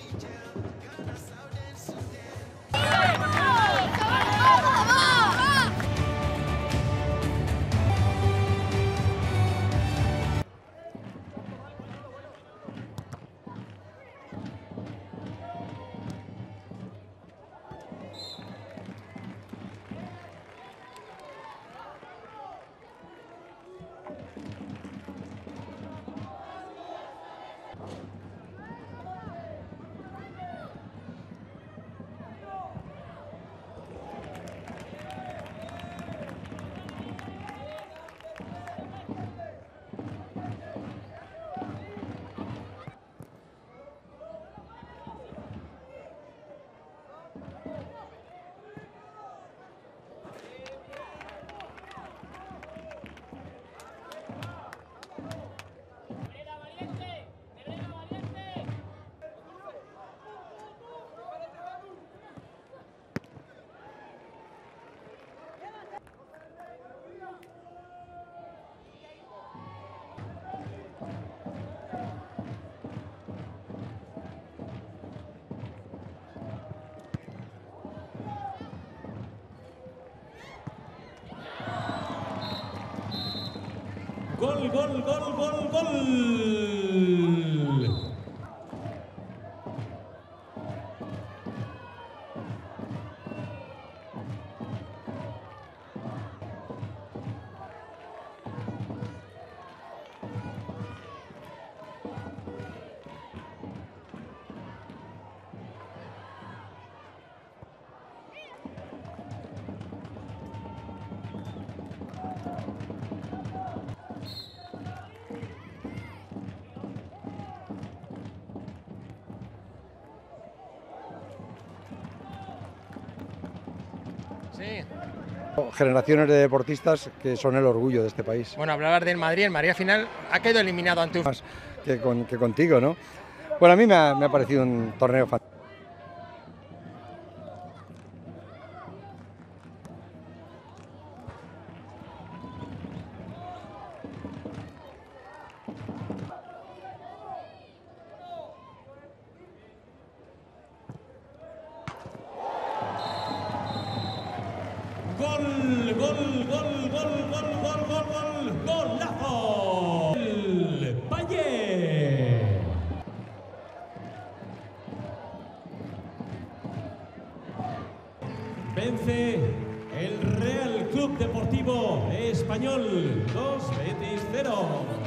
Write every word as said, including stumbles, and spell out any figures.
Gol, gol, gol, gol, gol. Sí. Generaciones de deportistas que son el orgullo de este país. Bueno, hablabas del Madrid, el Madrid al final ha quedado eliminado ante un... Más que, con, que contigo, ¿no? Bueno, a mí me ha, me ha parecido un torneo fantástico. Gol, gol, gol, gol, gol, gol, gol, gol, golazo. El Valle. Vence el Real Club Deportivo Español, dos Betis cero.